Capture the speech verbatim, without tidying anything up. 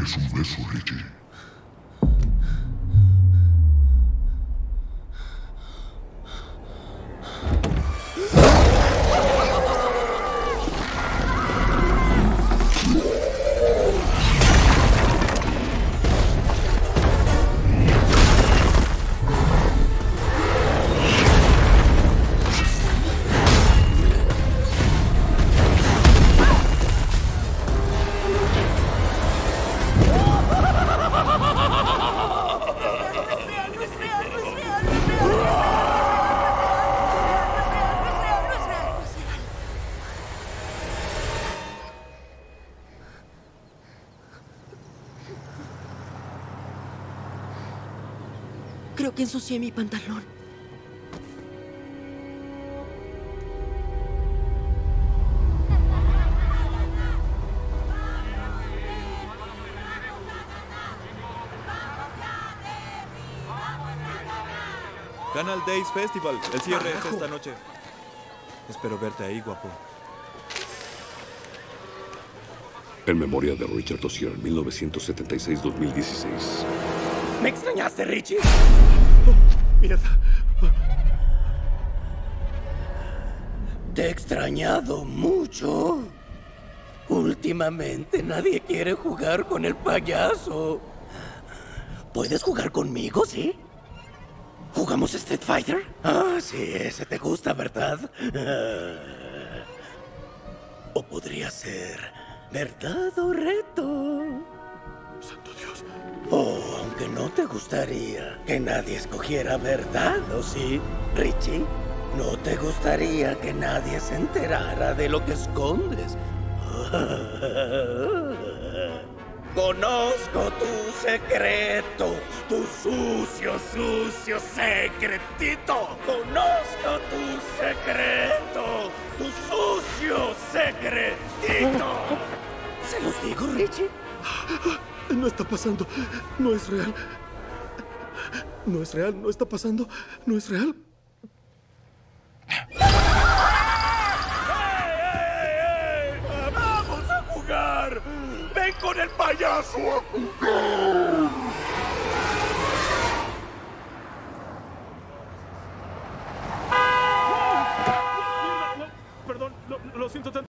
¿Quieres un beso, Richie? Creo que ensucié mi pantalón. Canal Days Festival. El cierre es esta noche. Espero verte ahí, guapo. En memoria de Richard Dozier, mil novecientos setenta y seis a dos mil dieciséis. ¿Me extrañaste, Richie? Oh, mierda. Te he extrañado mucho. Últimamente nadie quiere jugar con el payaso. ¿Puedes jugar conmigo, sí? ¿Jugamos Street Fighter? Ah, sí, ese te gusta, ¿verdad? O podría ser verdad o reto. Santo Dios. Oh, aunque no te gustaría que nadie escogiera verdad, ¿o sí, Richie? ¿No te gustaría que nadie se enterara de lo que escondes? Conozco tu secreto, tu sucio, sucio secretito. Conozco tu secreto, tu sucio secretito. ¿Se los digo, Richie? No está pasando. No es real. No es real. No está pasando. No es real. ¡Ey, ey, ey! ¡Vamos a jugar! ¡Ven con el payaso a jugar! Perdón, lo, lo siento tanto.